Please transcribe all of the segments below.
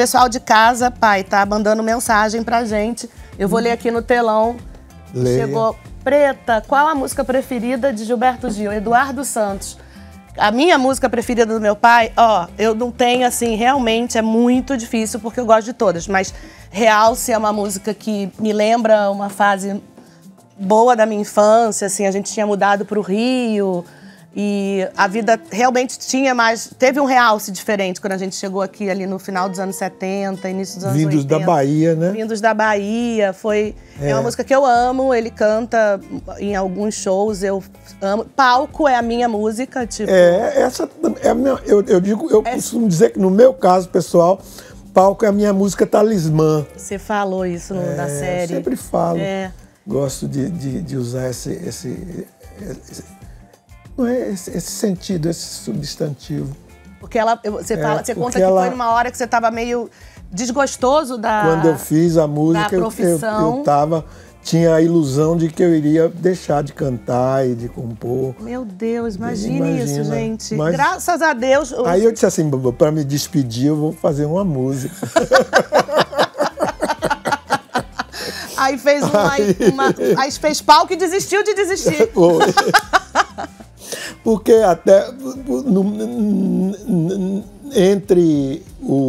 pessoal de casa, pai, tá mandando mensagem pra gente. Eu vou ler aqui no telão. Leia. Chegou: Preta, qual a música preferida de Gilberto Gil? Eduardo Santos. A minha música preferida do meu pai, ó, eu não tenho, assim, realmente é muito difícil, porque eu gosto de todas, mas Realce é uma música que me lembra uma fase boa da minha infância, assim, a gente tinha mudado para o Rio e a vida realmente teve um realce diferente quando a gente chegou aqui ali no final dos anos 70, início dos anos 80. Vindos da Bahia, né? Vindos da Bahia, é uma música que eu amo, ele canta em alguns shows, eu amo. Palco é a minha música, tipo... Essa é a minha, eu costumo dizer que no meu caso, pessoal, Palco é a minha música talismã. Você falou isso na série. Eu sempre falo. Gosto de usar esse sentido, esse substantivo. Porque você conta que foi numa hora que você estava meio desgostoso Quando eu fiz a música, tinha a ilusão de que eu iria deixar de cantar e de compor. Meu Deus, imagine isso, gente. Mas, graças a Deus... Aí eu disse assim, para me despedir, eu vou fazer uma música. Aí fez aí fez palco e desistiu de desistir. Porque até entre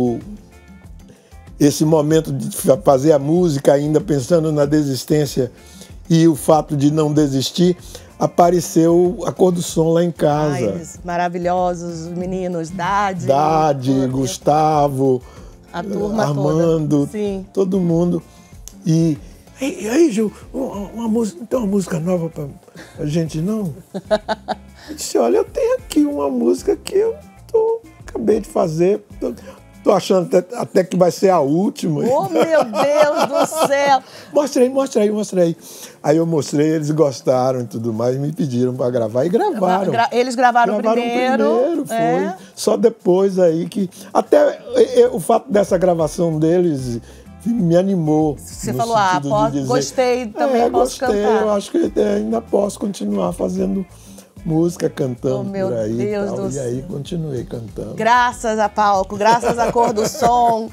esse momento de fazer a música, ainda pensando na desistência e o fato de não desistir, apareceu a Cor do Som lá em casa. Ai, maravilhosos meninos, Dade, Gustavo, a turma Armando, toda. Sim. Todo mundo. E aí, Gil, tem uma música nova pra gente, não? Eu disse, olha, eu tenho aqui uma música que eu acabei de fazer, tô achando até que vai ser a última. Oh, meu Deus do céu! Mostra aí. Aí eu mostrei, eles gostaram e tudo mais, me pediram para gravar e gravaram. Eles gravaram primeiro, foi. Só depois aí que... Até o fato dessa gravação deles... me animou. Você falou, gostei, também posso cantar. Eu acho que ainda posso continuar fazendo música, cantando por aí. Deus do céu. E aí continuei cantando. Graças a Palco, graças à Cor do Som.